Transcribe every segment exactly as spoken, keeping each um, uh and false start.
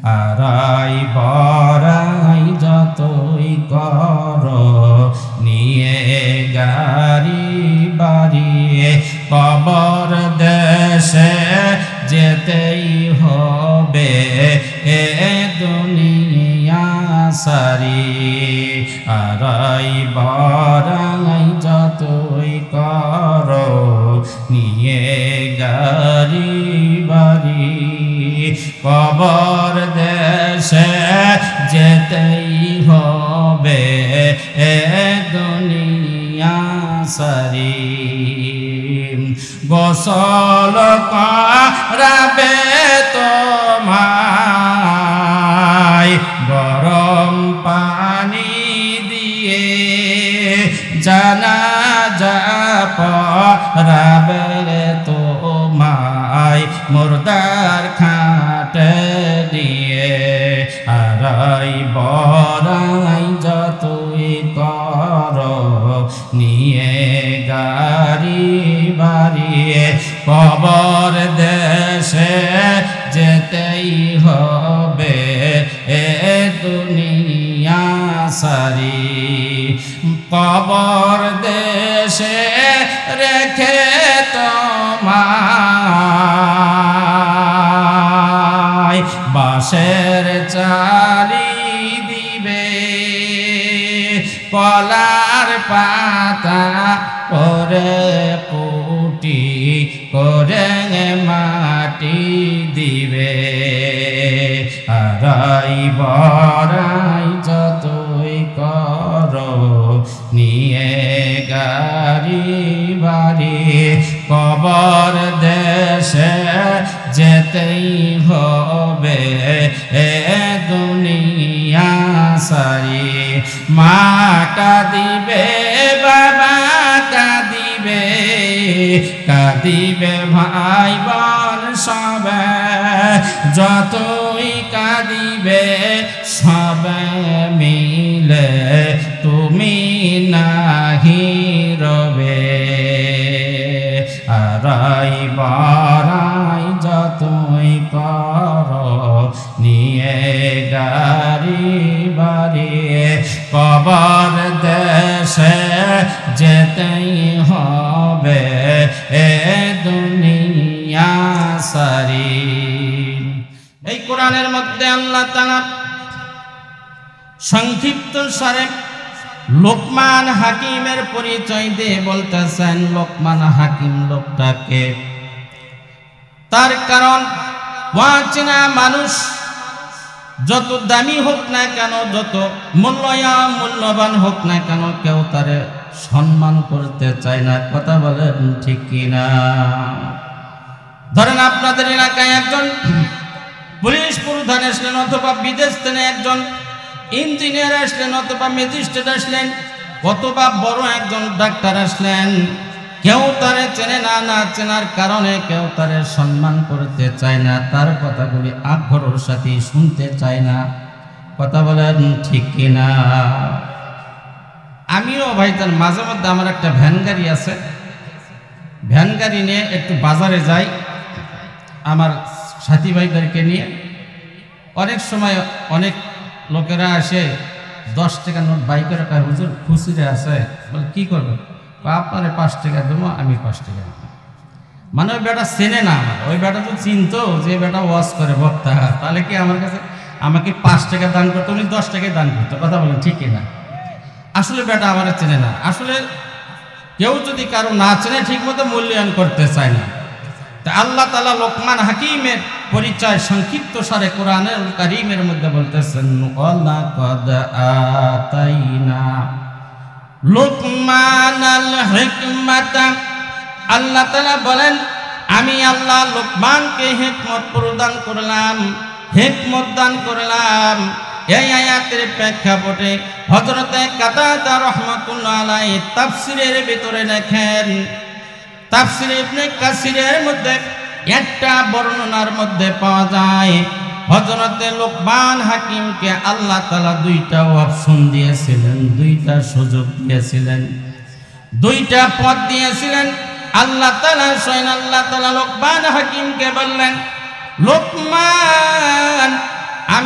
আড়াই বড়াই যতই কর নিয়ে গাড়ি বাড়ি কবর দেশে যেতেই হবে এ দুনিয়া সারি আড়াই বড়াই যতই কর নিয়ে গাড়ি বাড়ি কবর দেশে যেতেই হবে এ দুনিয়া সারি গোসল করাবে তোমায় গরম পানি দিয়ে জানাজা পড়াবে তোমায় মুর্দার খাটে দিয়ে আড়াই বড়াই যতই কর নিয়ে গাড়ি বাড়ি কবর দেশে যেতেই হবে এ দুনিয়া সারি কবর দেশে রেখে তোমায় বাঁশের চালি দিবে কলার পাতা করে পুটি করে মাটি দিবে আড়াই বড়াই যতই কর নিয়ে গাড়ি বাড়ি কবর দেশে যেতেই হবে এ দুনিয়া সারি মা কাঁদিবে বাবা কাঁদিবে কাঁদিবে ভাই বোন সবে যতই কাঁদিবে সবে মিলে তুমি নাহি রবে আড়াই বড়াই যতই কর নিয়ে গাড়ি বাড়ি কবর দেশে যেতেই হবে এ দুনিয়া সারি এই কোরআনের মধ্যে আল্লাহ তাআলা সংক্ষিপ্ত সারে লোকমান হাকিমের পরিচয় দিয়ে বলতেছেন লোকমান হাকিম লোকটাকে তার কারণ ওয়াচিনা মানুষ যত দামি হোক না কেন যত মূল্যবান মূল্যবান হোক না কেন কেউ তারে সম্মান করতে চায় না কথা বলেন ঠিক কিনা ধরেন আপনাদের এলাকায় একজন পুলিশ প্রধান আসলেন অথবা বিদেশ থেকে একজন ইঞ্জিনিয়ার আসলেন অথবা ম্যাজিস্ট্রেট আসলেন অথবা বড় একজন ডাক্তার আসলেন কেউ তারে চেনে না না চেনার কারণে কেউ তারে সম্মান করতে চায় না তার কথাগুলি আগ্রহের সাথে শুনতে চায় না কথা বলেন ঠিক কিনা আমিও ভাই তার মাঝে মধ্যে আমার একটা ভ্যান গাড়ি আছে ভ্যান গাড়ি নিয়ে একটু বাজারে যাই আমার সাথী ভাইদেরকে নিয়ে অনেক সময় অনেক লোকেরা আসে দশ টাকা নোট বাইকের টাকা হুজুর খুচরে আছে বলে কী করবে আপনারে পাঁচ টাকা দেবো আমি পাঁচ টাকা দেবো মানে ওই বেটা চেনে না আমার ওই বেটা তো চিনতো যে বেটা ওয়াশ করে বক্তা তাহলে কি আমার কাছে আমাকে পাঁচ টাকা দান করতো উনি দশ টাকায় দান করতো কথা বলেন ঠিকই না আসলে বেটা আমার চেনে না আসলে কেউ যদি কারো না চেনে ঠিক মতো মূল্যায়ন করতে চায় না তা আল্লাহ তাআলা লোকমান হাকিমের পরিচয় সংক্ষিপ্ত সারে কোরআনুল কারীমের মধ্যে বলতেছেন ওয়ালাকাদ আতাইনা লোকমানাল হিকমাতা আল্লাহ তাআলা বলেন আমি আল্লাহ লোকমানকে হিকমত প্রদান করলাম হিকমত দান করলাম এই আয়াতের প্রেক্ষাপটে হযরতে কাতাদা রাহমাতুল্লাহ আলাইহি তাফসীরের ভিতরে লেখেন তাফসীর ইবনে কাসিরের মধ্যে একটা বর্ণনার মধ্যে পাওয়া যায় হযরতে লোকমান হাকিমকে আল্লাহ তাআলা দুইটা অপশন দিয়েছিলেন দুইটা সুযোগ দিয়েছিলেন দুইটা পথ দিয়েছিলেন আল্লাহ তাআলা স্বয়ং আল্লাহ তাআলা লোকমান হাকিমকে বললেন লোকমান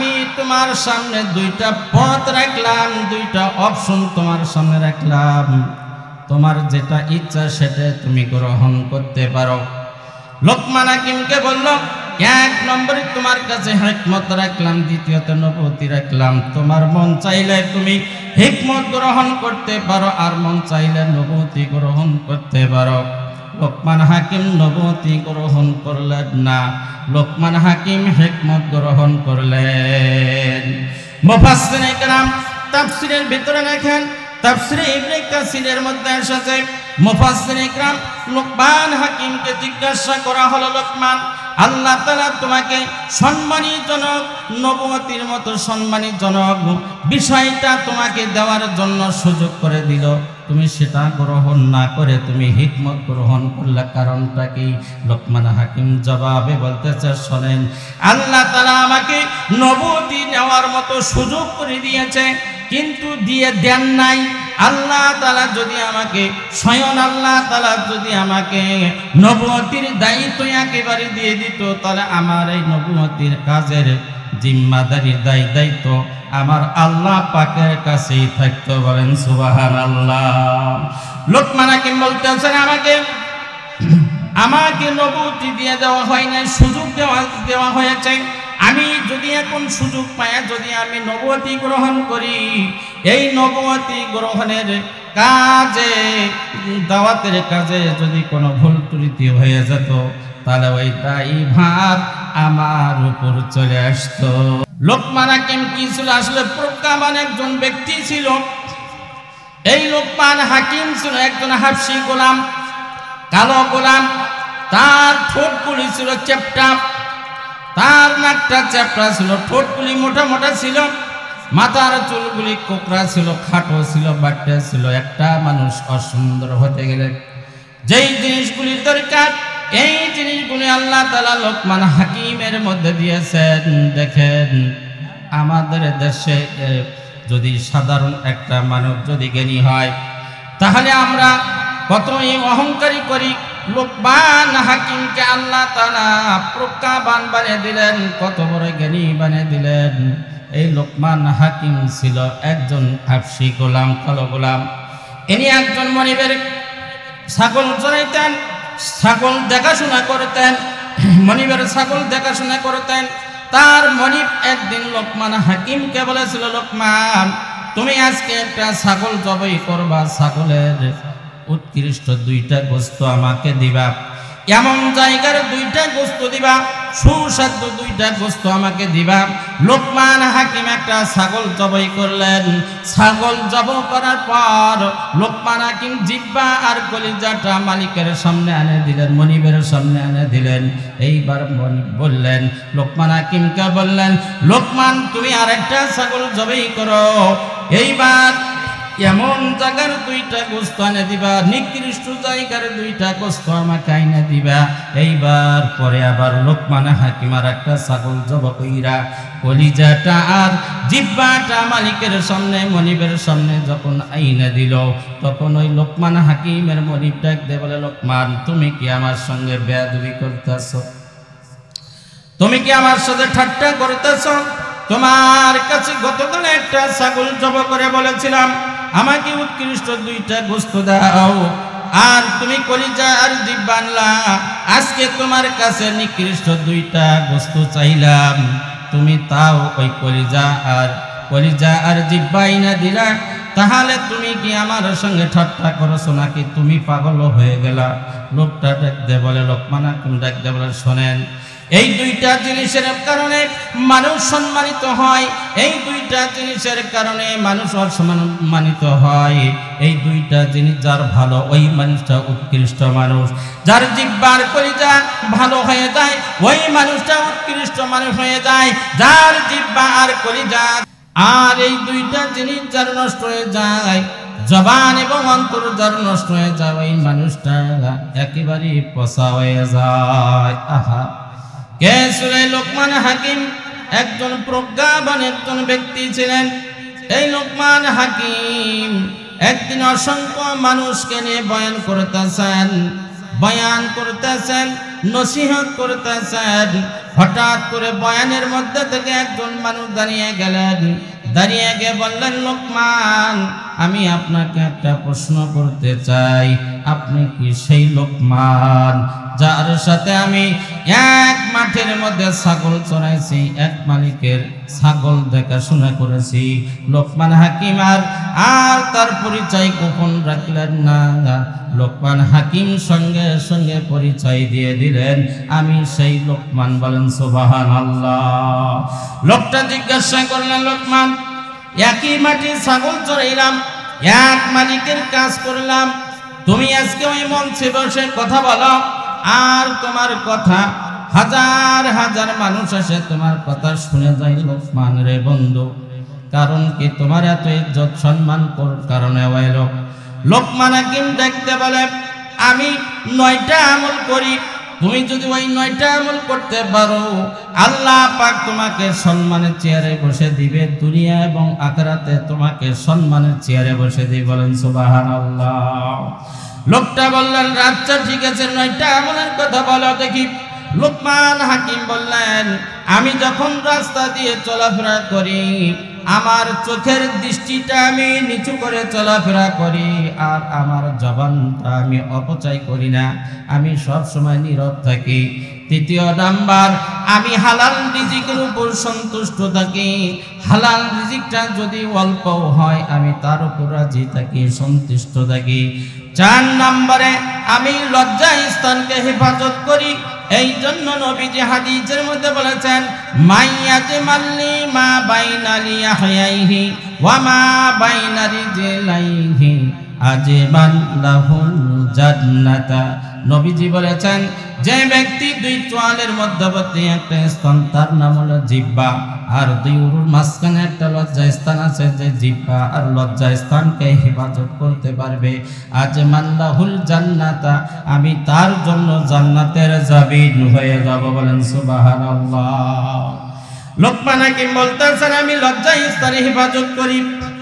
তোমার সামনে দুইটা পথ রাখলাম, দুইটা অপশন তোমার সামনে রাখলাম, তোমার যেটা ইচ্ছা সেটা তুমি গ্রহণ করতে পারো। লোকমান হাকিমকে বলল, এক নম্বরে তোমার কাছে হিকমত রাখলাম, দ্বিতীয়ত নবুয়তি রাখলাম। তোমার মন চাইলে তুমি হিকমত গ্রহণ করতে পারো, আর মন চাইলে নবুয়তি গ্রহণ করতে পারো। লোকমান হাকিম নবুয়তি গ্রহণ করলেন না, লোকমান হাকিম হিকমত গ্রহণ করলেন। মুফাসসিরিনে কেরাম তাফসীরের ভিতরে লেখেন, তাফসীরে ইবনে কাসিরের মধ্যে এসেছে, মুফাসসিরিনে কেরাম লোকমান হাকিমকে জিজ্ঞাসা করা হলো, লোকমান, আল্লাহ তাআলা তোমাকে সম্মানীজনক নবুয়তির মতো সম্মানীজনক বিষয়টা তোমাকে দেওয়ার জন্য সুযোগ করে দিল, তুমি সেটা গ্রহণ না করে তুমি হিকমত গ্রহণ করলে কারণটা কি? লোকমান হাকিম জবাবে বলতেছে, শোনেন, আল্লাহ তাআলা আমাকে নবুয়তি নেওয়ার মতো সুযোগ করে দিয়েছে, কিন্তু দিয়ে দেন নাই। আল্লাহ তাআলা যদি আমাকে স্বয়ং আল্লাহ তাআলা যদি আমাকে নবুয়তির দায়িত্ব একেবারে দিয়ে দিত, তাহলে আমার এই নবুয়তির কাজের জিম্মাদারি দায় দায়িত্ব আমার আল্লাহ পাকের কাছেই থাকতো। বলেন সুবহানাল্লাহ। লোকমান হাকিম বলতেছেন, আমাকে আমাকে নবুয়তি দিয়ে দেওয়া হয় না, সুযোগ দেওয়া দেওয়া হয়েছে। আমি যদি এখন সুযোগ পাই, যদি আমি নবুয়তি গ্রহণ করি, এই নবুয়তি গ্রহণের কাজে, দাওয়াতের কাজে যদি কোনো ভুল ত্রুটি হয়ে যেত, তাহলে ওই দায়ভার আমার উপর চলে আসতো। লোকমান হাকিম কি ছিল? আসলে প্রজ্ঞাবান একজন ব্যক্তি ছিল। এই লোকমান হাকিম ছিল একজন হাবশী গোলাম, কালো গোলাম। তার ঠোঁটগুলি ছিল চ্যাপ্টা, তার নাকটা চ্যাপ্টা ছিল, ঠোঁটগুলি মোটা মোটা ছিল, মাথার চুলগুলি কোকড়া ছিল, খাটো ছিল, বাট্টা ছিল। একটা মানুষ অসুন্দর হতে গেলে যেই জিনিসগুলির দরকার, এই জিনিসগুলি আল্লাহ তাআলা লোকমান হাকিমের মধ্যে দিয়েছেন। দেখেন, আমাদের দেশে যদি সাধারণ একটা মানুষ যদি জ্ঞানী হয়, তাহলে আমরা কতই অহংকারী করি। লোকমান হাকিমকে আল্লাহ তাআলা প্রজ্ঞাবান বানিয়ে দিলেন, কত বড় জ্ঞানী বানিয়ে দিলেন। এই লোকমান হাকিম ছিল একজন হাবশী গোলাম, কালো গোলাম। ইনি একজন মনিবের ছাগল চড়াইতেন, ছাগল দেখাশোনা করতেন, মনিবের ছাগল দেখাশোনা করতেন। তার মনিব একদিন লোকমান হাকিমকে বলেছিল, লোকমান, তুমি আজকে একটা ছাগল জবাই করবা, ছাগলের উৎকৃষ্ট দুইটা গোস্ত আমাকে দিবা, এমন জায়গার দুইটা গোস্ত দিবা, সুস্বাদু দুইটা গোস্ত আমাকে দিবা। লোকমান হাকিম একটা ছাগল জবাই করলেন। ছাগল জবাই করার পর লোকমান হাকিম জিহ্বা আর কলিজাটা মালিকের সামনে এনে দিলেন, মনিবের সামনে এনে দিলেন। এইবার মনিব বললেন, লোকমান হাকিমকে বললেন, লোকমান, তুমি আর একটা ছাগল জবাই করো, এইবার এমন জায়গার দুইটা গোস্ত এনে দিবা, নিকৃষ্ট জায়গার দুইটা গোস্ত আমাকে এনে দিবা। এইবার পরে আবার লোকমান হাকিম আর একটা ছাগল জবাই কইরা কলিজাটা আর জিহ্বাটা মালিকের সামনে, মনিবের সামনে যখন আইনে দিল, তখন ওই লোকমান হাকিমের মনিব ডাক দিয়ে বলে, লোকমান, তুমি কি আমার সঙ্গে বেয়াদবি করতেছ? তুমি কি আমার সাথে ঠাট্টা করতেছ? তোমার কাছে গতকাল একটা ছাগল জবাই করে বলেছিলাম আমাকে উৎকৃষ্ট দুইটা গোস্ত দাও, আর তুমি কলিজা আর জিহ্বা আনলা। আজকে তোমার কাছে নিকৃষ্ট দুইটা গোস্ত চাইলাম, তুমি তাও ওই কলিজা আর কলিজা আর জিহ্বা আইনা দিলা। তাহলে তুমি কি আমার সঙ্গে ঠাট্টা করছো নাকি তুমি পাগল হয়ে গেলা? লোকটা ডাকতে বলে, লোকমান হাকিম ডাকতে বলে, শোনেন, এই দুইটা জিনিসের কারণে মানুষ সম্মানিত হয়, এই দুইটা জিনিসের কারণে মানুষ অসম্মানিত হয়। এই দুইটা জিনিস যার ভালো, ওই মানুষটা উৎকৃষ্ট মানুষ। যার জিহ্বার কলিজা ভালো হয়ে যায়, ওই মানুষটা উৎকৃষ্ট মানুষ হয়ে যায়। যার জিহ্বা আর কলিজা আর এই দুইটা জিনিস যার নষ্ট হয়ে যায়, জবান এবং অন্তর যার নষ্ট হয়ে যায়, ওই মানুষটা একেবারে পচা হয়ে যায়। আহা, কে ছিলেন লোকমান হাকিম? একজন প্রজ্ঞাবান একজন ব্যক্তি ছিলেন। এই লোকমান হাকিম একদিন অসংখ্য মানুষকে নিয়ে বয়ান করতেছেন, বয়ান করতেছেন। নসিহত করতেছেন, হঠাৎ করে বয়ানের মধ্যে থেকে একজন মানুষ দাঁড়িয়ে গেলেন। দাঁড়িয়ে গিয়ে বললেন, লোকমান, আমি আপনাকে একটা প্রশ্ন করতে চাই। আপনি কি সেই লোকমান যার সাথে আমি এক মাঠের মধ্যে ছাগল চড়াইছি, এক মালিকের ছাগল দেখাশোনা করেছি? লোকমান হাকিম আর আর তার পরিচয় গোপন রাখলেন না। লোকমান হাকিম সঙ্গে সঙ্গে পরিচয় দিয়ে দিলেন, আমি সেই লোকমান। বলেন সুবহানাল্লাহ। লোকটা জিজ্ঞাসা করলেন, লোকমান, একই মাটির ছাগল চড়াইলাম, এক মালিকের কাজ করলাম, তুমি আজকে ওই মঞ্চে বসে কথা বলো, আর তোমার কথা হাজার হাজার মানুষ এসে তোমার কথা শুনে যায়। লোকমান রে বন্ধু, কারণ কি তোমার এত ইজ্জত সম্মান কোন কারণে হইল? লোকমান হাকিম দেখতে বলে, আমি নয়টা আমল করি, তুমি যদি ওই নয়টা আমল করতে পারো, আল্লাহ পাক তোমাকে সম্মানের চেয়ারে বসে দিবে, দুনিয়া এবং আখিরাতে তোমাকে সম্মানের চেয়ারে বসে দিবে। বলেন সুবহানাল্লাহ। লোকটা বললেন, আচ্ছা ঠিক আছে, নয়টা আমলের কথা বলো দেখি। লোকমান হাকিম বললেন, আমি যখন রাস্তা দিয়ে চলাফেরা করি, আমার চোখের দৃষ্টিটা আমি নিচু করে চলাফেরা করি, আর আমার জবানটা আমি অপচয় করি না, আমি সব সময় নীরব থাকি। তৃতীয় নাম্বার, আমি হালাল রিজিকের উপর সন্তুষ্ট থাকি, হালাল রিজিকটা যদি অল্প হয় আমি তার উপর রাজি থাকি, সন্তুষ্ট থাকি। চার নম্বরে, আমি লজ্জা স্থানকে হেফাজত করি। এই জন্য নবীজি হাদিসের মধ্যে বলেছেন, মাইয়াতে মাল্লি মা বাইনা লিয়াহইহি ওয়া মা বাইনা রিজলাইহি আজমান লাহুল জান্নাতা। নবীজি বলেছেন, যে ব্যক্তি দুই চোয়ালের মধ্যবর্তী একটা স্থান, তার নাম হলো জিহ্বা, আর দুই উরুর মাঝখানে একটা লজ্জা স্থান আছে, যে জিহ্বা আর লজ্জা স্থানকে হেফাজত করতে পারবে, আজমান লাহুল জান্নাতা, আমি তার জন্য জান্নাতের জামিন হয়ে যাব। বলেন সুবহানাল্লাহ। লোকমান হাকিম বলতেছেন, আমি লজ্জা স্থানে হেফাজত করি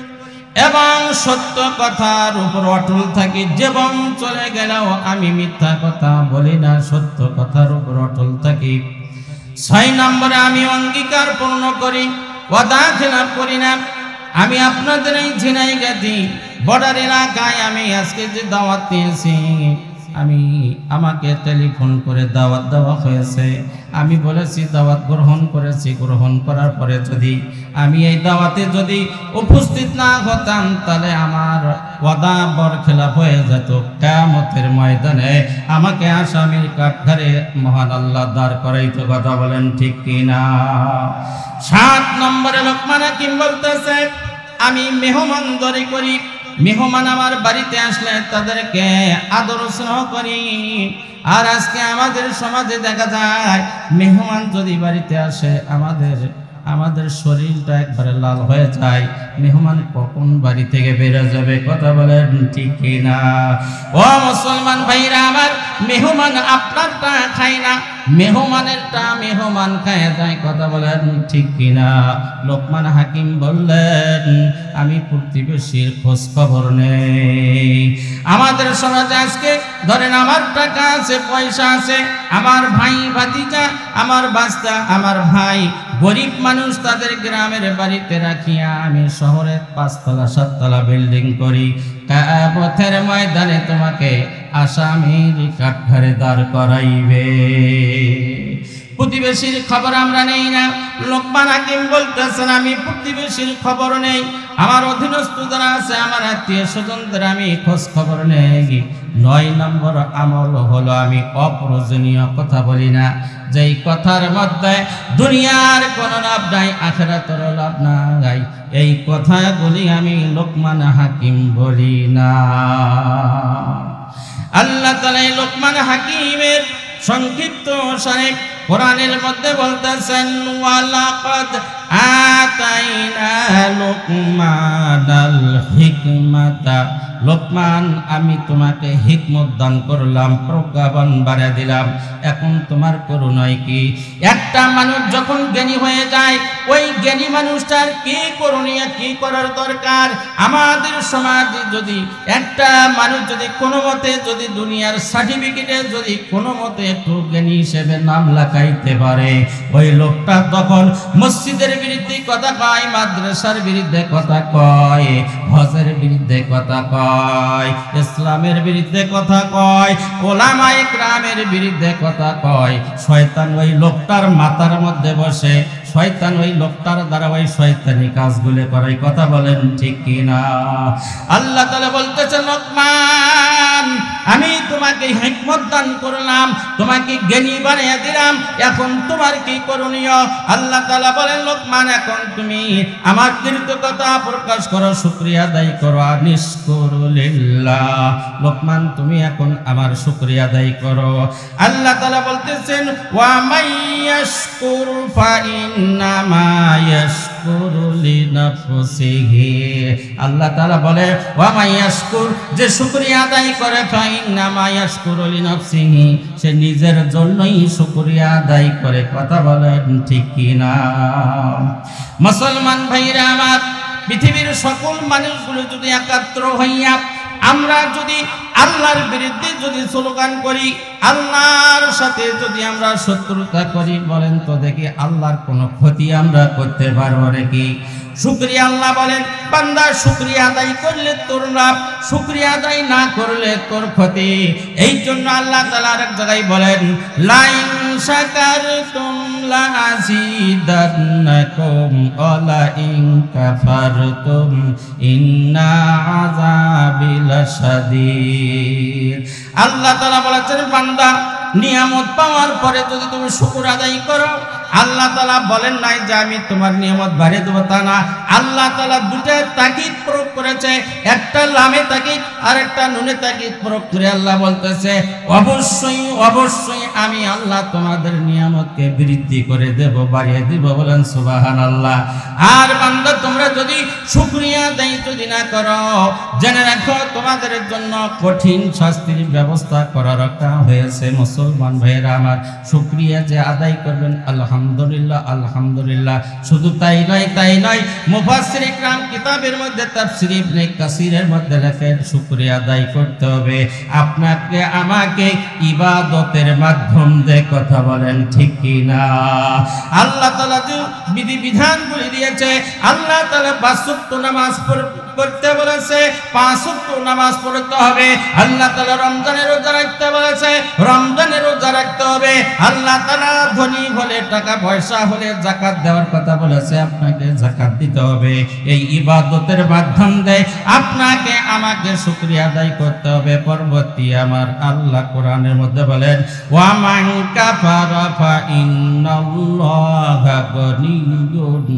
এবং সত্য কথার উপর অটল থাকি। জীবন চলে গেলেও আমি মিথ্যা কথা বলি না, সত্য কথার উপর অটল থাকি। ছয় নম্বরে, আমি অঙ্গীকার পূর্ণ করি, ওয়াদা খেলাপ করি না। আমি আপনাদের এই ঝিনাইগাতি বর্ডার এলাকায় আমি আজকে যে দাওয়াত পেয়েছি, আমি আমাকে টেলিফোন করে দাওয়াত দেওয়া হয়েছে, আমি বলেছি দাওয়াত গ্রহণ করেছি, গ্রহণ করার পরে যদি আমি এই দাওয়াতে যদি উপস্থিত না হতাম, তাহলে আমার ওয়াদা বরখেলাপ হয়ে যেত। কিয়ামতের ময়দানে আমাকে আসামির কাঠঘারে মহান আল্লাহ দাঁড় করাইতো। কথা বলেন ঠিক কিনা? সাত নম্বরে লোকমান হাকিম বলতেছে, আমি মেহমানদারি করি, মেহমান আমার বাড়িতে আসলে তাদেরকে আদর স্নেহ করি। আর আজকে আমাদের সমাজে দেখা যায়, মেহমান যদি বাড়িতে আসে, আমাদের আমাদের শরীরটা একবারে লাল হয়ে যায়, মেহমান কখন বাড়ি থেকে বেরো যাবে। কথা বলেন ঠিক কিনা? ও মুসলমান ভাইরা আমার, মেহমান আপনারটা খায় না, মেহমানেরটা মেহমান খায় যায়। কথা বলেন ঠিক কিনা? লোকমান হাকিম বললেন, আমি প্রতিবেশীর খোঁজ খবর নেই। আমাদের সমাজে আজকে ধরেন, আমার টাকা আছে, পয়সা আছে, আমার ভাই ভাতিজা, আমার বাচ্চা, আমার ভাই গরিব মানুষ, তাদের গ্রামের বাড়িতে রাখিয়া আমি শহরে পাঁচতলা সাততলা বিল্ডিং করি। কিয়ামতের ময়দানে তোমাকে আসামির কাঠঘারে দাঁড় করাইবে। প্রতিবেশীর খবর আমরা নেই না। লোকমান হাকিম বলতেছেন, আমি প্রতিবেশীর খবর নেই, আমার অধীনস্থ যারা আছে, আমার আত্মীয় স্বজনদের আমি খোঁজ খবর নেই। নয় নম্বর আমল হলো, আমি অপ্রয়োজনীয় কথা বলি না, যেই কথার মধ্যে দুনিয়ার কোনো লাভ নাই, আখিরাতের লাভ নাই, এই কথাগুলি আমি লোকমান হাকিম বলি না। আল্লাহ তাআলা লোকমান হাকিমের সংক্ষিপ্ত সারে কোরআনের মধ্যে বলতেছেন, ওয়ালাকাদ আতাইনা লুকমানাল হিকমাতা লোকমান আমি তোমাকে হিকমত দান করলাম, প্রজ্ঞাবান বাড়া দিলাম, এখন তোমার করুণায় কি? একটা মানুষ যখন জ্ঞানী হয়ে যায় ওই জ্ঞানী মানুষটার কি করণীয়, কি করার দরকার? আমাদের সমাজে যদি একটা মানুষ যদি কোনো মতে যদি দুনিয়ার সার্টিফিকেটে যদি কোনো মতে একটু জ্ঞানী হিসেবে নাম লাগাইতে পারে, ওই লোকটা তখন মসজিদের বিরুদ্ধে কথা কয়, মাদ্রাসার বিরুদ্ধে কথা কয়, হজের বিরুদ্ধে কথা কয়, ইসলামের বিরুদ্ধে কথা কয়, ওলামায়ে কেরামের বিরুদ্ধে কথা কয়। শয়তান ওই লোকটার মাথার মধ্যে বসে, শয়তান ওই লোকটার দ্বারা ওই শয়তানি কাজগুলো করে। কথা বলেন ঠিক কিনা? আল্লাহ তাআলা বলতেছেন, লোকমান আমি তোমাকে হিকমত দান করলাম, তোমাকে জ্ঞানী বানিয়ে দিলাম, এখন তোমার কি করণীয়? আল্লাহ তাআলা বলেন, লোকমান এখন তুমি আমার কৃতজ্ঞতা প্রকাশ করো, শুকরিয়া আদায় করো। আনিশকুরুলিল্লাহ, লোকমান তুমি এখন আমার শুকরিয়া আদায় করো। আল্লাহ তাআলা বলতেছেন, ওয়া মাইয়াশকুর ফাইন্নামা ইয়াশকুরু লিনাফসিহি। আল্লাহ তাআলা বলে, ওয়া মাইয়াশকুর, যে শুকরিয়া আদায় করে, ফাইন্নামা ইয়াশকুরু লিনাফসিহি, সে নিজের জন্যই শুকরিয়া আদায় করে। কথা বলেন ঠিক কিনা? মুসলমান ভাইরা আমার, পৃথিবীর সকল মানুষগুলো যদি একাত্র হইয়া আমরা যদি আল্লাহর বিরুদ্ধে যদি স্লোগান করি, আল্লাহর সাথে যদি আমরা শত্রুতা করি, বলেন তো দেখি আল্লাহর কোনো ক্ষতি আমরা করতে পারবো নাকি? শুকরিয়া, আল্লাহ বলেন, বান্দা শুকরিয়া আদায় করলে তোর লাভ, শুকরিয়া আদায় না করলে তোর ক্ষতি। এই জন্য আল্লাহ তাআলা আরেক জায়গায় বলেন, লাইন শাকারতুম লাযিদান্নাকুম ওয়া লাইন কাফারতুম ইন্না আযাবি লাশাদীদ। আল্লাহ তাআলা বলেছেন, বান্দা নিয়ামত পাওয়ার পরে যদি তুমি শুকর আদায় করো, আল্লাহ তাআলা বলেন নাই যে আমি তোমার নিয়ামত বাড়িয়ে দেবো, তা না। আল্লাহ তাআলা দুটো তাকিদ প্রয়োগ করেছে, একটা লামে তাকিদ আর একটা নুনে তাকিদ প্রয়োগ করে আল্লাহ বলতেছে, অবশ্যই অবশ্যই আমি আল্লাহ তোমাদের নিয়ামতকে বৃদ্ধি করে দেব, বাড়িয়ে দেব। বলেন সুবহানাল্লাহ। আর বান্দা তোমরা যদি শুকরিয়া আদায় যদি না করো, জেনে রাখো তোমাদের জন্য কঠিন শাস্তির ব্যবস্থা করা রাখা হয়েছে। মুসলমান ভাইয়েরা আমার, শুকরিয়া যে আদায় করবেন, আলহামদুলিল্লাহ আলহামদুলিল্লাহ। শুধু তাই নয় তাই নয় মুফাসসির ইকরাম কিতাবের মধ্যে তাফসীর ইবনে কাসিরের মধ্যে লেখেন, শুকরিয়া আদায় করতে হবে আপনাকে আমাকে ইবাদতের মাধ্যম দিয়ে। কথা বলেন ঠিক কিনা? আল্লাহ তাআলা যে বিধিবিধানগুলি দিয়েছে, আল্লাহ তাআলা পাঁচ ওয়াক্ত নামাজ পড়তে বলেছে, পাঁচ ওয়াক্ত নামাজ পড়তে হবে। আল্লাহ তাআলা রমজানের রোজা রাখতে বলেছে, রমজানের রোজা রাখতে হবে। আল্লাহ তাআলা ধনী হলে, টাকা পয়সা হলে যাকাত দেওয়ার কথা বলেছে, আপনাকে যাকাত দিতে হবে। এই ইবাদতের মাধ্যম দিয়ে আপনাকে আমাকে শুকরিয়া আদায় করতে হবে। পরবর্তী আমার আল্লাহ কোরআনের মধ্যে বলেন, ওয়া মান কাফারা ফা ইন্নাল্লাহা গনিয়্যুন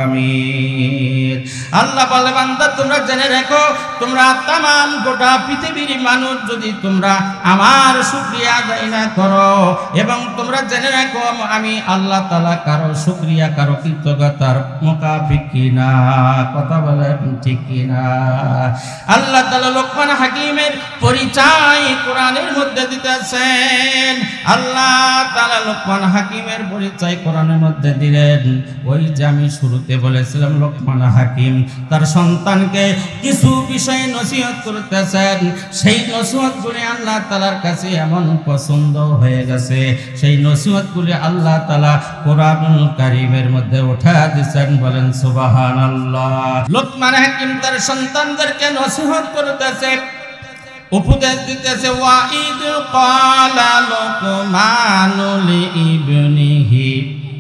হামিদ। আল্লাহ বলে, বান্দা তোমরা জেনে রাখো, তোমরা তামাম গোটা পৃথিবীর মানুষ যদি তোমরা আমার শুকরিয়া আদায় না করো, এবং তোমরা জেনে রাখো আমি আল্লাহ তাআলা কারো শুকরিয়া, কারো কৃতজ্ঞতার মুকাফিক কিনা। কথা বলেন ঠিক কিনা? আল্লাহ তাআলা লোকমান হাকিমের পরিচয় কোরআনের মধ্যে দিতেছেন। আল্লাহ তাআলা লোকমান হাকিমের পরিচয় কোরআনের মধ্যে দিলেন। ওই যে আমি শুরুতে বলেছিলাম, লোকমান হাকিম তার সন্তানকে কিছু বিষয়ে নসিহত করতেছেন। সেই নসিহতগুলি আল্লাহ তাআলার কাছে এমন পছন্দ হয়ে গেছে, সেই নসিহতগুলি আল্লাহ তাআলা কোরআনুল কারীমের মধ্যে উঠা দিয়েছেন। বলেন সুবহানাল্লাহ। লোকমান হাকিম তার সন্তানদেরকে নসিহত করতেছে, উপদেশ দিতেছে। ওয়া ইদ ক্বালা লুকমানু লিইবনিহি,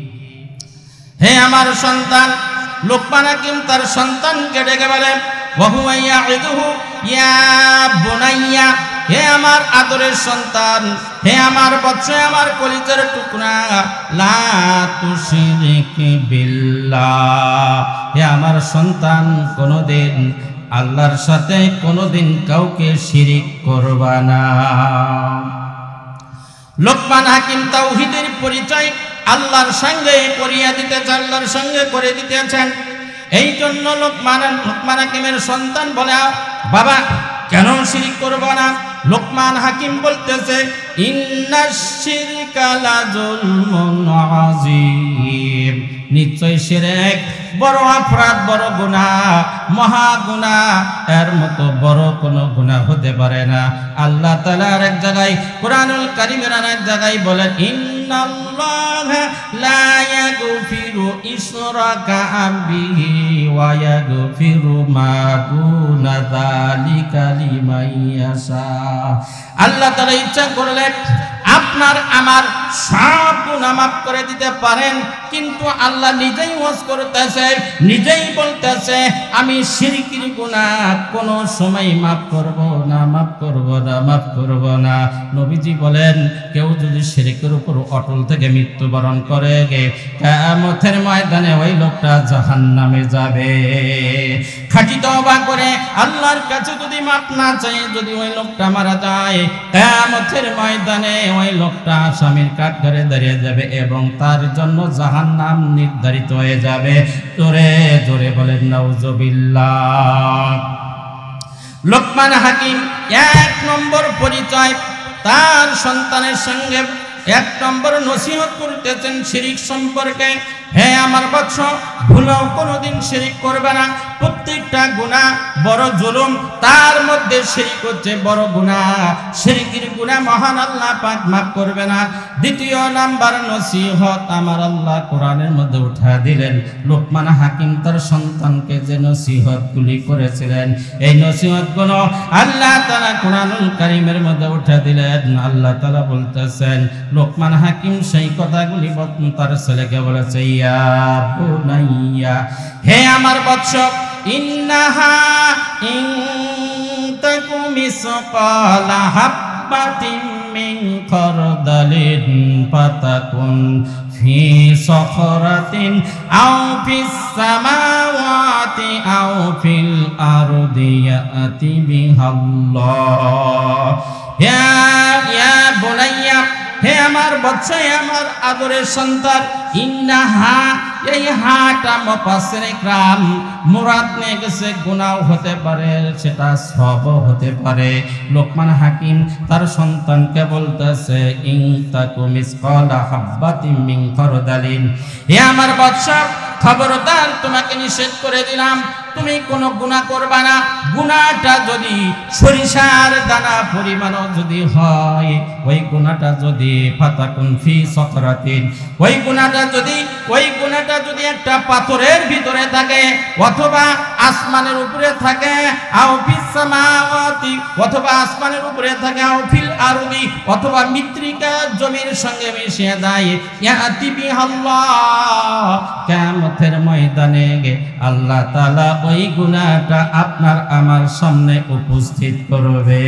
হে আমার সন্তান। লোকমান হাকিম তার সন্তানকে ডেকে বলেন, ওয়া হুয়া ইয়াইদুহু ইয়া বুনাইয়া, হে আমার আদরের সন্তান, হে আমার বৎস, আমার কলিজার টুকরা, লা তুশরিক বিল্লাহ, হে আমার সন্তান কোনদিন আল্লাহর সাথে কোনদিন কাউকে শিরিক করবা না। লোকমান হাকিম তাওহীদের পরিচয় আল্লাহর সঙ্গে করিয়া দিতেছেন, আল্লাহর সঙ্গে করে দিতেছেন। এই জন্য লোকমান লোকমান হাকিমের সন্তান বলে, বাবা কেন শিরিক করব না? লোকমান হাকিম বলতেছে ইন্নাশ শিরকা লাযুলমুন আযীম, নিশ্চয় শিরক বড় অপরাধ, বড় গুনাহ, মহা গুনাহ, এর মতো বড় কোনো গুনাহ হতে পারে না। আল্লাহ তাআলার এক জায়গায় কুরআনুল কারীমের এক জায়গায় বলেন ইন্নাল্লাহা লা ইয়াগফিরু ইশরাকা বিহি ওয়া ইয়াগফিরু মা দুনা যালিকা লিমান ইয়াশা। আল্লাহ তাআলা ইচ্ছা করলে আপনার আমার সব গুনাহ মাফ করে দিতে পারেন, কিন্তু আল্লাহ নিজেই ওয়াজ করতেছে, নিজেই বলতেছে আমি শিরকির গুনাহ কোনো সময় মাফ করব না, মাফ করব না, মাফ করব না। নবীজি বলেন কেউ যদি শিরকের উপর অটল থেকে মৃত্যুবরণ করে কিয়ামতের ময়দানে ওই লোকটা জাহান্নামে যাবে। খাঁটি তওবা করে আল্লাহর কাছে যদি মাফ না চায়, যদি ওই লোকটা মারা যায়, কিয়ামতের ময়দানে ওই লোকটা আসামির কাঠগড়ায় দাঁড়িয়ে যাবে এবং তার জন্য জাহান্নাম নির্ধারিত হয়ে যাবে। জোরে জোরে বলেন নাউজুবিল্লাহ। লোকমান হাকিম এক নম্বর পরিচয় তার সন্তানের সঙ্গে এক নম্বর নসিহত করতেছেন শিরিক সম্পর্কে। হে আমার বৎস, ভুলেও কোনোদিন শিরিক করবে না। প্রত্যেকটা গুনাহ বড় জুলুম, তার মধ্যে শিরিক হচ্ছে বড় গুনাহ। শিরকের গুনাহ মহান আল্লাহ পাক মাফ করবে না। দ্বিতীয় নাম্বার নসিহত আমার আল্লাহ কোরআনের মধ্যে উঠা দিলেন। লোকমান হাকিম তার সন্তানকে যে নসিহতগুলি করেছিলেন, এই নসিহতগুলো আল্লাহ তাআলা কোরআনুল কারীমের মধ্যে উঠা দিলেন। আল্লাহ তাআলা বলতেছেন, লোকমান হাকিম সেই কথাগুলি তার ছেলেকে বলেছে, ইয়া বুনাইয়া, হে আমার বৎস, ইন্নাহা ইন তাকু মিসকালা হাব্বাতিন মিন খারদালিন ফাতাকুন ফি সখরাতিন আও ফিস সামাওয়াতি আও ফিল আরদি ইয়াতি বিহাল্লাহ। ইয়া ইয়া বুনাইয়া, হে আমার বৎস, আমার আদরের সন্তান, ইন্নাহা, এই হাটা মুফাসসিরে کرام মুরাদ নিয়ে গেছে গুনাহ হতে পারে, সেটা সব হতে পারে। লোকমান হাকিম তার সন্তানকে বলতেছে, ইন তাকু মিসকালা হাব্বাতিন মিন খারদালিন, হে আমার বৎস, খবরদার তোমাকে নিষেধ করে দিলাম, তুমি কোনো গুনাহ করবা না। গুনাহটা যদি সরিষার দানা পরিমাণও যদি হয়, ওই গুনাহটা যদি ফাতাকুন ফি সখরাতিন, ওই গুনাহটা যদি ওই গুনাহটা যদি একটা পাথরের ভিতরে থাকে, অথবা আসমানের উপরে থাকে, আও ফিস সামাওয়াতি, অথবা আসমানের উপরে থাকে, আও ফিল আরদি, অথবা মৃত্তিকা জমির সঙ্গে মিশে যায়, ইয়াতি বিহাল্লাহ, কিয়ামতের ময়দানে আল্লাহ তাআলা ওই গুনাহটা আপনার আমার সামনে উপস্থিত করবে।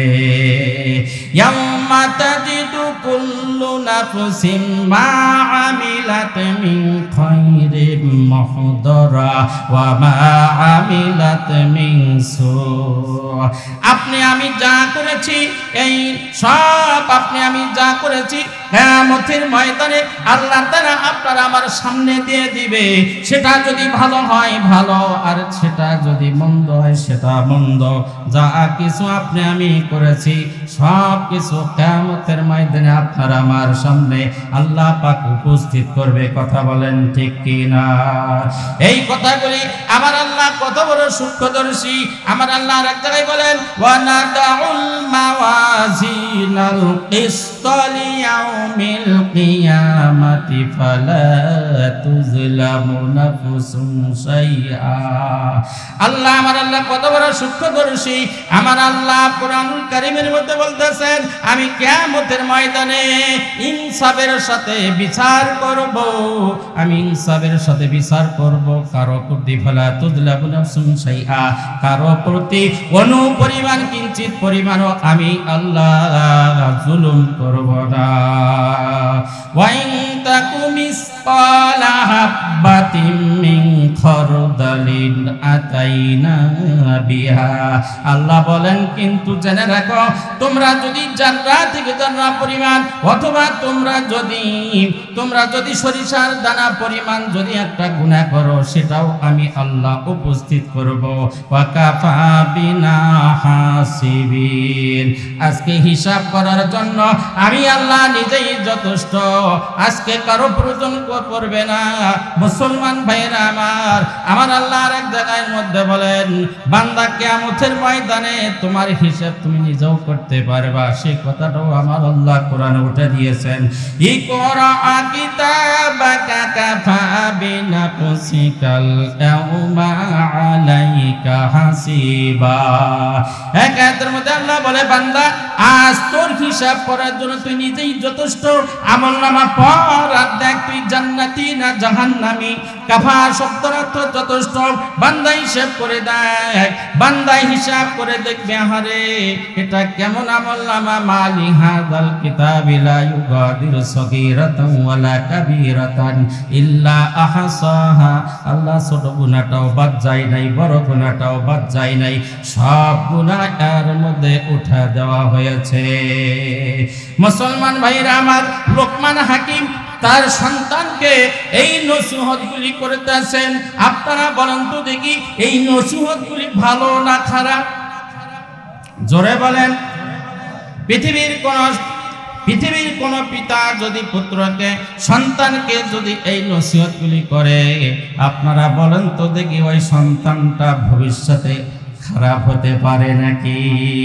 ইয়াউমা তাজিদু কুল্লু নাফসিন মা আমিলাত মিন খায়রিন মুহদারা ওয়া মা আমিলাত মিন সু। আপনি আমি যা করেছি, এই সব আপনি আমি যা করেছি কিয়ামতের ময়দানে আল্লাহ তাআলা আপনার আমার সামনে দিয়ে দিবে। সেটা যদি ভালো হয় ভালো, আর সেটা যদি মন্দ হয় সেটা মন্দ। যা কিছু আপনি আমি করেছি সব কিছু কিয়ামতের ময়দানে আপনার আমার সামনে আল্লাহ পাক উপস্থিত করবে। কথা বলেন ঠিক কি না? এই কথাগুলি আমার আল্লাহ কত বড় সূক্ষ্মদর্শী। আমার আল্লাহ আর এক জায়গায় বলেন, ওয়া নাদাউল মাওয়াজিনাল কিসতা লিয়াউমিল কিয়ামাতি ফালা তুযলামু নাফসুন শাইআ। আল্লাহ আমার আল্লাহ কত বড় সূক্ষ্মদর্শী। আমার আল্লাহ কোরআনুল কারীমের মধ্যে বলতেছেন, আমি কিয়ামতের ময়দানে ইনসাফের সাথে বিচার করব, আমি ইনসাফের সাথে বিচার করব। কারো প্রতি ফালা তুযলামু নাফসুন শাইআ, কারো প্রতি কোনো পরিমাণ কিঞ্চিত পরিমাণও আমি আল্লাহ জুলুম করব না। ওয়া ইন তাকু মিসকালা হাব্বাতিন মিন খারদালিন আতাইনা বিহা। আল্লাহ বলেন কিন্তু জেনে রাখো, তোমরা যদি জাররা থেকে জাররা পরিমাণ অথবা তোমরা যদি তোমরা যদি সরিষার দানা পরিমাণ যদি একটা গুনাহ করো, সেটাও আমি আল্লাহ উপস্থিত করব। ওয়া কাফা বিনা হাসিবিন। আজকে হিসাব করার জন্য আমি আল্লাহ নিজেই যথেষ্ট। আজকে কারো প্রয়োজন পড়বে না। মুসলমান ভাইরা আমার, আমার আল্লাহ আরেক জায়গার মধ্যে বলেন, বান্দা কিয়ামতের ময়দানে তোমার হিসাব তুমি নিজেও করতে পারবা। সেই কথাটাও আমার আল্লাহ কোরআনে উঠে দিয়েছেন। ইকরা কিতাবাকা কাফা বিনাফসিকাল ইয়াউমা আলাইকা হাসিবা। এক আয়াতের মধ্যে আল্লাহ বলে, বান্দা আজ তোর হিসাব করার জন্য তুই নিজেই যথেষ্ট। আমলনামা পড় আর দেখ তুই জান্নাতি না জাহান্নামী। কাফা শব্দের অর্থ যথেষ্ট। বান্দা হিসাব করে দেখ, বান্দা হিসাব করে দেখবে, আহারে এটা কেমন আমলনামা। মালি হাযাল কিতাবি লা ইউগাদিরু সগীরাতান ওয়ালা কাবীরাতান ইল্লা আহসাহা। আল্লাহ ছোট গুনাহটাও বাদ যায় নাই, বড় গুনাহটাও বাদ যায় নাই, সব গুনাহ এর মধ্যে উঠা দেওয়া হয়েছে। মুসলমান ভাইরা আমার, লোকমান হাকিম তার সন্তানকে এই নসিহতগুলি করতেছেন। আপনারা বলেন তো দেখি, এই নসিহতগুলি ভালো না খারাপ? জোরে বলেন। পৃথিবীর কোন পৃথিবীর কোন পিতা যদি পুত্রকে সন্তানকে যদি এই নসিহতগুলি করে, আপনারা বলেন তো দেখি ওই সন্তানটা ভবিষ্যতে খারাপ হতে পারে নাকি?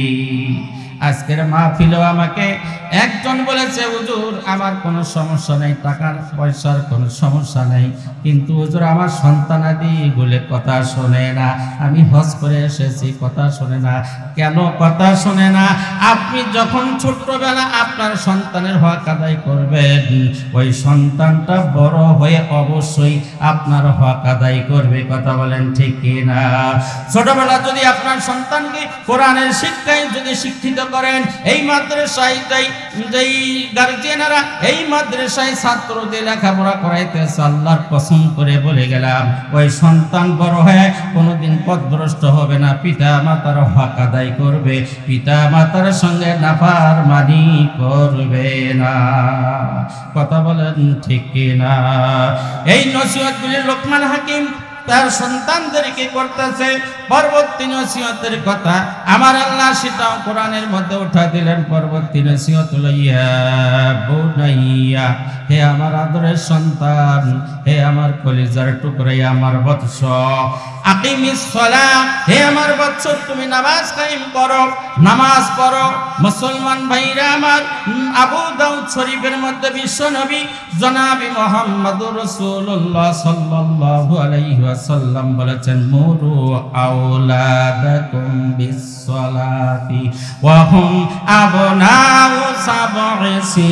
আজকের মাহফিলেও আমাকে একজন বলেছে, হুজুর আমার কোনো সমস্যা নেই, টাকার পয়সার কোনো সমস্যা নেই, কিন্তু হুজুর আমার সন্তানাদি বলে কথা শোনে না। আমি হজ করে এসেছি, কথা শোনে না। কেন কথা শোনে না? আপনি যখন ছোট্টবেলা আপনার সন্তানের হক আদায় করবেন, ওই সন্তানটা বড় হয়ে অবশ্যই আপনার হক আদায় করবে। কথা বলেন ঠিক কিনা? ছোটবেলা যদি আপনার সন্তানকে কোরআনের শিক্ষায় যদি শিক্ষিত করেন, এই মাদ্রাসায় যাই যেই গার্জিয়ানরা এই মাদ্রাসায় ছাত্রদের লেখাপড়া করাইতেছে, আল্লাহর কসম করে বলে গেলাম, ওই সন্তান বড় হয়ে কোনোদিন পথভ্রষ্ট হবে না। পিতা মাতার হক আদায় করবে, পিতা মাতার সঙ্গে নাফরমানি করবে না। কথা বলেন ঠিক কিনা? এই নসিহতগুলি লোকমান হাকিম তার সন্তানদেরকে করতেছে। পরবর্তী নসিহতের কথা আমার আল্লাহ সেটাও কোরআনের মধ্যে উঠা দিলেন। পরবর্তী নসিহত হলো, ইয়া বুনাইয়া, হে আমার আদরের সন্তান, হে আমার কলিজার টুকরা, আমার বৎস, আকিমিস সালাহ, হে আমার বৎস তুমি নামাজ কায়েম করো, নামাজ পড়ো। মুসলমান ভাইরা আমার, আবু দাউদ শরীফের মধ্যে বিশ্ব নবী জনাবি মুহাম্মদুর রাসূলুল্লাহ সাল্লাল্লাহু আলাইহি ওয়াসাল্লাম বলেছেন, মুরু আওলাদাকুম বিস-সালাতি ওয়া হুম আবনাউ সাব'i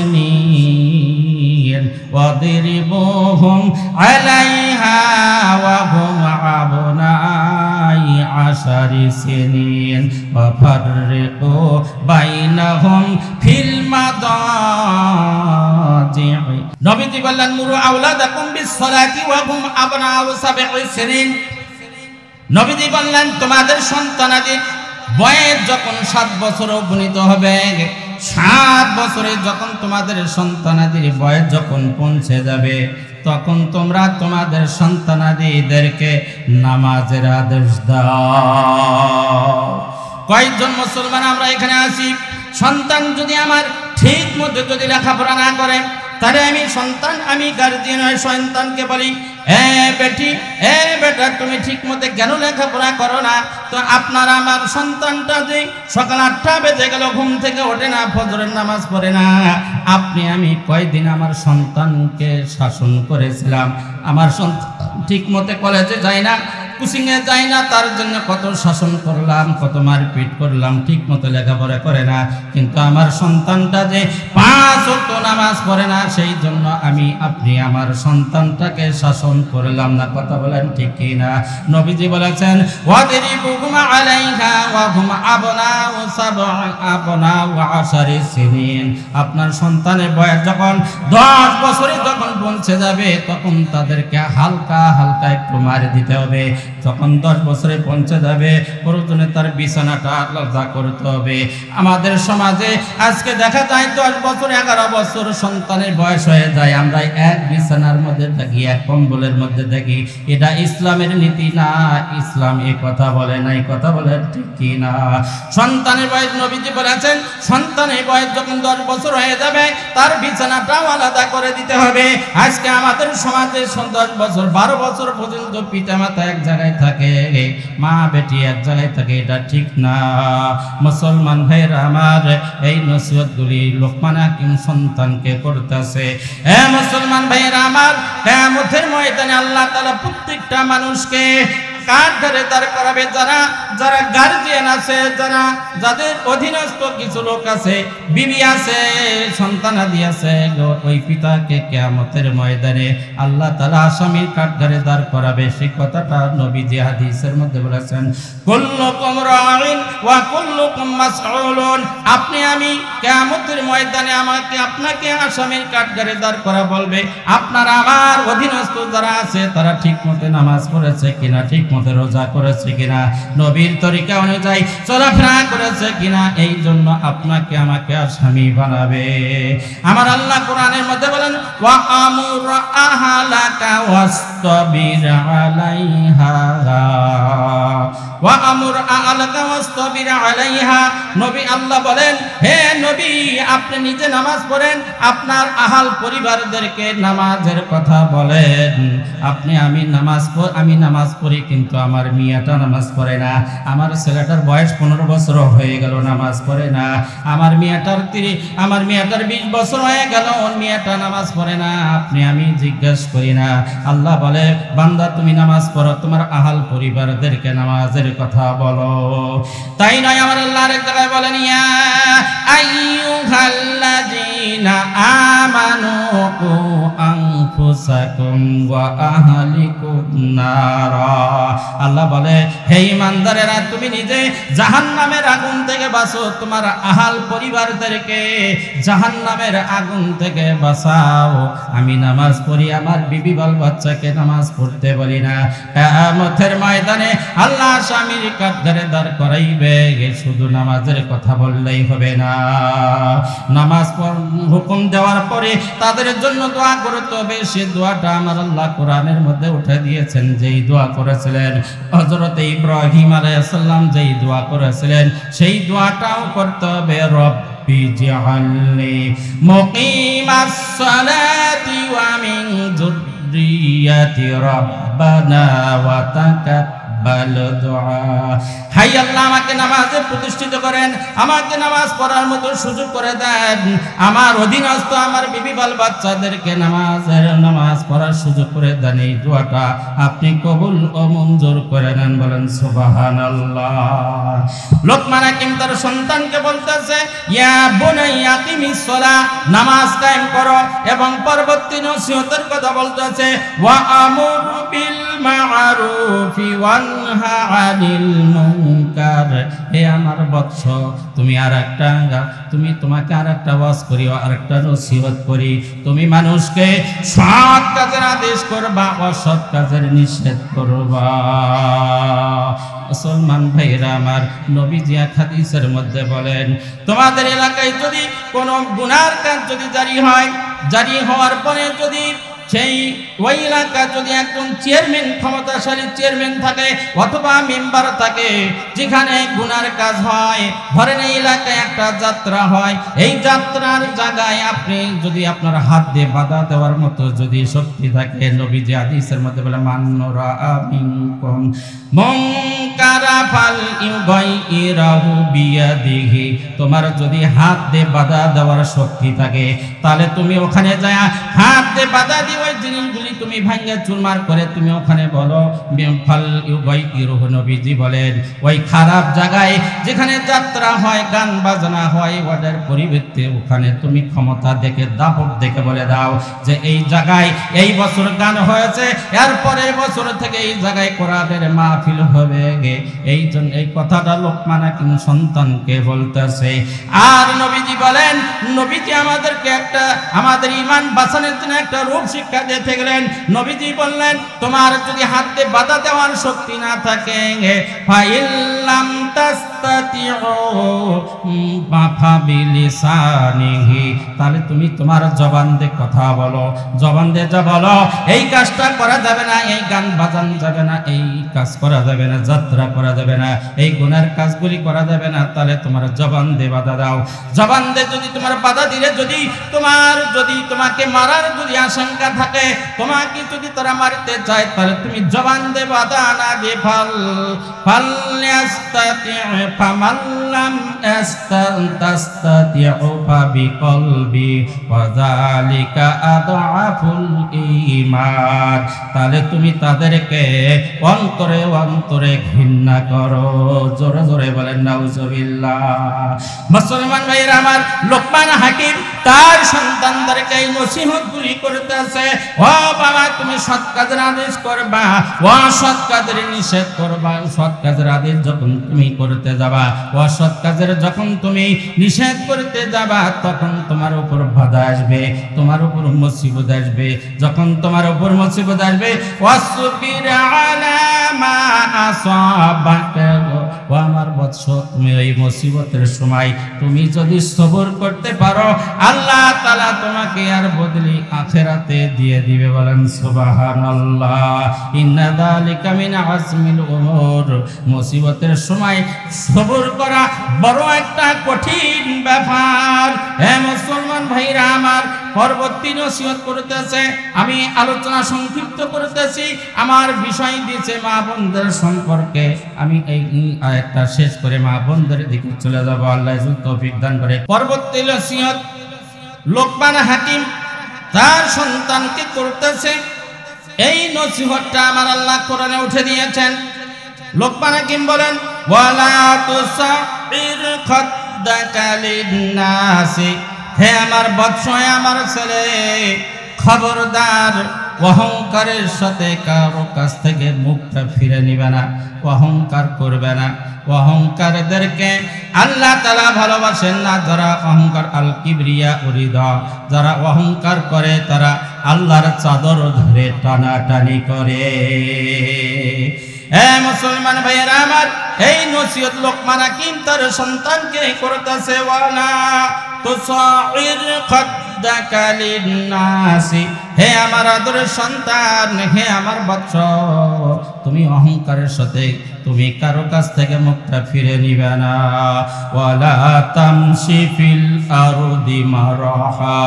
সিনিন ওয়াদরিবুহুম আলাইহা ওয়া হুম আবনাই আশারি সিনিন ওয়া ফাররিকু বাইনাহুম ফিল মাদাজি। নবীজি বললেন, মুরু আওলাদাকুম বিস-সালাতি ওয়া হুম আবনাউ সাব'i সিনিন। নবীজি বললেন, তোমাদের সন্তানাদি বয়স যখন সাত বছর উপনীত হবে, সাত বছরে যখন তোমাদের সন্তানাদির বয়স যখন পৌঁছে যাবে, তখন তোমরা তোমাদের সন্তানাদিদেরকে নামাজের আদেশ দাও। কয়েকজন মুসলমান আমরা এখানে আছি, সন্তান যদি আমার ঠিক মতো যদি লেখাপড়া না করে, তাহলে আমি সন্তান আমি গার্জিয়ান হয়ে সন্তানকে বলি, এ বেটি, এ বেটা, তুমি ঠিক মতো কেন লেখাপড়া করো না? তো আপনার আমার সন্তানটা যে সকাল আটটা বেজে গেল ঘুম থেকে ওঠে না, ফজরের নামাজ পড়ে না, আপনি আমি কয়দিন আমার সন্তানকে শাসন করেছিলাম? আমার সন্তান ঠিক মতো কলেজে যায় না, কোচিংয়ে যায় না, তার জন্য কত শাসন করলাম, কত মারপিট করলাম, ঠিক মতো লেখাপড়া করে না, কিন্তু আমার সন্তানটা যে পাঁচ ওয়াক্ত নামাজ পড়ে না, সেই জন্য আমি আপনি আমার সন্তানটাকে শাসন করলাম না। কথা বলেন ঠিক কি না? নবীজি বলেছেন ওয়াদরিবুহুম আলাইহা ওয়া হুম আবনাউ সাবআ আবনাউ আশারি সিনিন। আপনার সন্তানের বয়স যখন দশ বছরে যখন পৌঁছে যাবে, তখন তাদেরকে হালকা হালকা একটু মারি দিতে হবে। যখন দশ বছরে পৌঁছে যাবে, প্রয়োজনে তার বিছানাটা আলাদা করতে হবে। আমাদের সমাজে আজকে দেখা যায় দশ বছর এগারো বছর সন্তানের বয়স হয়ে যায়, আমরা এক বিছানার মধ্যে থাকি, এক কম্বলের মধ্যে থাকি। এটা ইসলামের নীতি না, ইসলাম এই কথা বলে না। এই কথা বলে ঠিক কি না? সন্তানের বয়স নবীজি বলেছেন সন্তানের বয়স যখন দশ বছর হয়ে যাবে, তার বিছানাটাও আলাদা করে দিতে হবে। আজকে আমাদের সমাজে দশ বছর বারো বছর পর্যন্ত পিতা মাতা এক জায়গায় থাকে, মা বেটি এক জায়গায় থাকে, এটা ঠিক না। মুসলমান ভাইরা আমার, এই নসিহতগুলি লোকমান হাকিম সন্তানকে করতেছে। হে মুসলমান ভাইরা আমার, কিয়ামতের ময়দানে আল্লাহ তাআলা প্রত্যেকটা মানুষকে কার ধরে দাঁড় করাবে? যারা যারা গার্জিয়ান আছে, যারা যাদের অধীনস্থ কিছু লোক আছে, বিবি আছে, সন্তানাদি আছে, ওই পিতাকে কিয়ামতের ময়দানে আল্লাহ তাআলা আসামির কাঠ ধরে দাঁড় করাবে। সেই কথাটা নবীজি হাদিসের মধ্যে বলেছেন কুল্লুকুম রাঈন ওয়া কুল্লুকুম মাসউলুন। আপনি আমি কিয়ামতের ময়দানে আমাকে আপনাকে আসামির কাঠ ধরে দাঁড় করা বলবে। আপনার আমার অধীনস্থ যারা আছে, তারা ঠিক মতো নামাজ পড়েছে কিনা, ঠিক মতো রোজা করেছে কিনা, নবীর তরিকা অনুযায়ী চলাফেরা করেছে কিনা, এই জন্য আপনাকে আমাকে আসামি বানাবে। আমার আল্লাহ কোরআনের মধ্যে বলেন ওয়া আমুর আহলাকা ওয়াসতাবির আলাইহা ওয়া আমুর আহলাকা ওয়াসতাবির আলাইহা। নবী আল্লাহ বলেন, হে নবী, আপনি নিজে নামাজ পড়েন, আপনার আহাল পরিবারদেরকে নামাজের কথা বলেন। আপনি আমি নামাজ পড় আমি নামাজ পড়ি, কিন্তু আমার মিয়াটা নামাজ পড়ে না। আমার ছেলেটার বয়স পনেরো বছর হয়ে গেল, নামাজ পড়ে না। আমার মিয়াটার তিরিশ আমার মিয়াটার বিশ বছর হয়ে গেল, ওর মিয়াটা নামাজ পড়ে না। আপনি আমি জিজ্ঞেস করি না। আল্লাহ বলে, বান্দা তুমি নামাজ পড়ো, তোমার আহাল পরিবারদেরকে নামাজের কথা বলো। তাই নয়, আমার আল্লাহ আরেক জায়গায় বলেন ইয়া আইয়ুহাল্লাযীনা আমানু কু আনফুসাকুম ওয়া আহলিকুম নারা। আল্লাহ বলে, হে ঈমানদারেরা, তুমি নিজে জাহান্নামের আগুন থেকে বাঁচো, তোমার আহাল পরিবারদেরকে জাহান্নামের আগুন থেকে বাঁচাও। আমি নামাজ পড়ি, আমার বিবি বাল বাচ্চাকে নামাজ পড়তে বলি না। কিয়ামতের ময়দানে আল্লাহ স্বামীর কাঠ ধরে দাঁড় করাইবে। শুধু নামাজের কথা বললেই হবে না, নামাজ হুকুম দেওয়ার পরে তাদের জন্য দোয়া করতে হবে। সে দোয়াটা আমার আল্লাহ কোরআনের মধ্যে উঠে দিয়েছেন। যেই দোয়া করেছিলেন হযরত ইব্রাহিম আলাইহিস সালাম, যেই দোয়া করেছিলেন, সেই দোয়াটাও করতে হবে। রব্বি জাআলনি মুকিমাস সালাতি ওয়া মিন যুররিয়াতি রাব্বানা ওয়া তাকাব্বাল দুআ। হাই আল্লাহ, আমাকে নামাজে প্রতিষ্ঠিত করেন, আমাকে নামাজ পড়ার মতো সুযোগ করে দেন। আমার অধীনস্থ আমার বিবি বাল বাচ্চাদেরকে নামাজের নামাজ পড়ার সুযোগ করে দেন। এই দোয়াটা আপনি কবুল ও মঞ্জুর করে নেন। বলেন সুবহানাল্লাহ। লোকমান হাকিম তার সন্তানকে বলতেছে, ইয়া বুনাইয়া আকিমিস সালাহ, নামাজ কায়েম করো। এবং পরবর্তী নসিহতের কথা বলতেছে, ওয়া আমুর বিল মা'রুফি ওয়ানহা আনিল মুনকার। হে আমার বৎস, তুমি আর একটা তুমি তোমাকে আর একটা ওয়াজ করি, আর একটা নসিহত করি। তুমি মানুষকে সৎ কাজের আদেশ করবা, অসৎ কাজের নিষেধ করবা। মুসলমান ভাইরা আমার, নবীজি হাদিসের মধ্যে বলেন, তোমাদের এলাকায় যদি কোনো গুনার কাজ যদি জারি হয়, জারি হওয়ার পরে যদি সেই ওই এলাকা যদি একজন চেয়ারম্যান, ক্ষমতাশালী চেয়ারম্যান থাকে অথবা মেম্বার থাকে, যেখানে গুনার কাজ হয়, ধরেন এই এলাকায় একটা যাত্রা হয়, এই যাত্রার জায়গায় আপনি যদি আপনার হাত দিয়ে বাধা দেওয়ার মতো যদি শক্তি থাকে, নবীজি হাদিসের মধ্যে বলে, মান রাআ মিনকুম মুনকারা ফাল ইউগাইরাহু বিয়াদিহি, তোমার যদি হাত দিয়ে বাধা দেওয়ার শক্তি থাকে তাহলে তুমি ওখানে যায় হাত দিয়ে বাধা দিয়ে ওই জিনিসগুলি তুমি ভাঙে চুরমার করে তুমি ওখানে বলো। ফাল ইউগাইরাহু, নবীজি বলেন ওই খারাপ জায়গায় যেখানে যাত্রা হয় গান বাজনা হয় ওদের পরিবর্তে ওখানে তুমি ক্ষমতা দেখে দাপট দেখে বলে দাও যে এই জায়গায় এই বছর গান হয়েছে, এর পরের বছর থেকে এই জায়গায় কোরআনের মাহফিল হবে। এই জন্য এই কথাটা লোকমান হাকিম সন্তানকে বলতেছে। আর নবীজি বলেন, নবীজি আমাদেরকে একটা আমাদের ঈমান বাঁচানোর জন্য একটা রূপ শিক্ষা দিতে গেলেন। নবীজি বললেন তোমার যদি হাতে বাধা দেওয়ার শক্তি না থাকে ফাইল্লাম তাস্তাতিউ ফাবিলিসানিহি, তাহলে তুমি তোমার জবান দিয়ে কথা বলো, জবান দিয়ে যা বলো এই কাজটা করা যাবে না, এই গান বাজান যাবে না, এই কাজ করা যাবে না, যাত্রা করা যাবে না, এই গুনার কাজগুলি করা যাবে না, তাহলে তোমার জবান দিয়ে বাধা দাও। জবান দিয়ে যদি তোমার বাধা দিলে যদি তোমার যদি তোমাকে মারার যদি আশঙ্কা থাকে, তোমাকে যদি তারা মারতে চায় তাহলে তুমি জবান দিয়ে বাধা না দিয়ে ফাল ফাল ইয়াস্তাতি ফামাল্লাম ইয়াস্তাতিউ ফাবিকলবি ওয়া যালিকা আদআফুল ঈমান, তাহলে তুমি তাদেরকে অন্তরে অন্তরে ঘৃণা করো। জোরে জোরে বলেন নাউজুবিল্লাহ। মুসলমান ভাইরা আমার, লোকমান হাকিম তার সন্তানদেরকে এই নসিহতগুলি করতেছে, ও বাবা তুমি সৎ কাজের আদেশ করবা, ও সৎ কাজের নিষেধ করবা। সৎ কাজের আদেশ যখন তুমি করতে যাবা, ও সৎ কাজের যখন তুমি নিষেধ করতে যাবা, তখন তোমার উপর বাধা আসবে, তোমার উপর মুসিবত আসবে। যখন তোমার উপর মুসিবত আসবে, ওয়াসবির আলা মা আসাবাকা, ও আমার বৎস তুমি এই মুসিবতের সময় তুমি যদি সবর করতে পারো, আল্লাহ তাআলা তোমাকে আর বদলি আখিরাতে দিয়ে দিবে। বলেন সুবহানাল্লাহ। ইন্না যালিকা মিন আজমিল উমুর, মুসিবতের সময় সবর করা বড় একটা কঠিন ব্যাপার। হে মুসলমান ভাইরা আমার, পরবর্তী নসিহত করতেছে, আমি আলোচনা সংক্ষিপ্ত করতেছি। আমার বিষয় দিয়েছে মা বোনদের সম্পর্কে, আমি এই আয়াতটা শেষ করে মা বোনদের দিকে চলে যাব। আল্লাহ তৌফিক দান করে। পরবর্তী নসিহত লোকমান হাকিম তার সন্তানকে করতেছে। এই নসিহতটা আমার আল্লাহ কোরআনে উঠে দিয়েছেন। লোকমান হাকিম বলেন, ওয়ালা তুসাইর খাদ্দাকা লিন্নাসি, হে আমার বৎস, হে আমার ছেলে, খবরদার অহংকারের সাথে কারো কাছ থেকে মুখটা ফিরে নিবে না, অহংকার করবে না। অহংকারীদেরকে আল্লাহ তাআলা ভালোবাসেন না। যারা অহংকার, আল কিবরিয়া উরিদা, যারা অহংকার করে তারা আল্লাহর চাদর ধরে টানাটানি করে। হে মুসলমান ভাইয়েরা আমার, এই নসিহত লোকমান হাকিম তার সন্তানকে করতেছে। ওয়ালা তুসাইর খাদ্দাকা লিন্নাসি, হে আমার আদরের সন্তান, হে আমার বৎস, তুমি অহংকারের সাথে তুমি কারো কাছ থেকে মুখটা ফিরে নিবে না। ওয়ালা তামশি ফিল আরদি মারহা,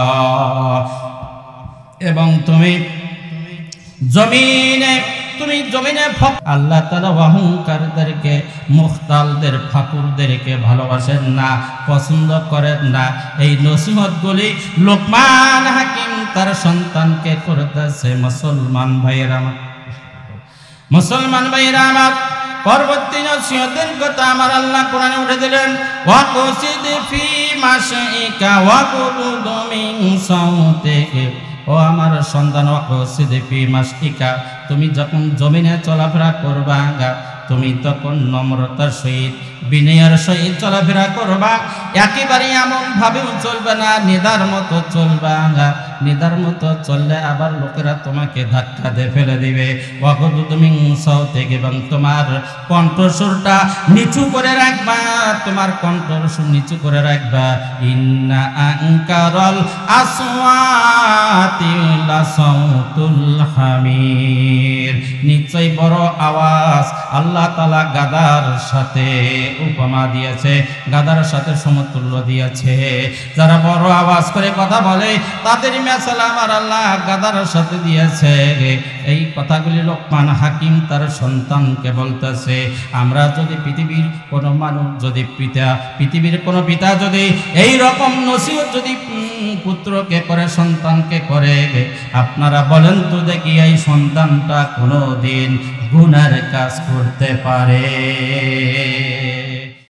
এবং তুমি জমিনে তুমি জমিনে আল্লাহ তাআলা অহংকারীদেরকে, মুখতালদের, ফাকুরদেরকে ভালোবাসেন না, পছন্দ করেন না। এই নসিহতগুলি লোকমান হাকিম তার সন্তানকে করতেছে। মুসলমান ভাইয়েরা আমার, মুসলমান ভাইয়েরা আমার, পরবর্তী নসিহতের কথা আমার আল্লাহ কোরআনে উঠে দিলেন। ওয়াকুসিদ ফি মাশিকা ওয়াকুদ মিন সাউতিকা, ও আমার সন্তান, ওয়াকুসিদ ফি মাশিকা, তুমি যখন জমিনে চলাফেরা করবা তুমি তখন নম্রতার সহিত, বিনয়ের সহিত চলাফেরা করবা। একেবারে এমন ভাবেও চলবে না, নিদার মতো চলবা। নিদার মতো চললে আবার লোকেরা তোমাকে ধাক্কা দিয়ে ফেলে দিবে। ওয়াকুদু মিন সাউতিকা, এবং তোমার কণ্ঠস্বরটা নিচু করে রাখবা, তোমার কণ্ঠস্বর নিচু করে রাখবা। ইন্না আনকারাল আসওয়াতি লাসাউতুল হামির, নিশ্চয় বড় আওয়াজ। আল্লাহ তাআলা গাদার সাথে উপমা দিয়েছে, গাদার সাথে সমতুল্য দিয়েছে। যারা বড় আওয়াজ করে কথা বলে তাদের মেসালা আমার আল্লাহ গাদার সাথে দিয়েছে। এই কথাগুলি লোকমান হাকিম তার সন্তানকে বলতেছে। আমরা যদি পৃথিবীর কোনো মানুষ যদি পিতা পৃথিবীর কোনো পিতা যদি এই রকম নসিহত যদি পুত্রকে করে সন্তানকে করে, আপনারা বলেন তো দেখি এই সন্তানটা কোনো দিন গুনার কাজ করতে পারে?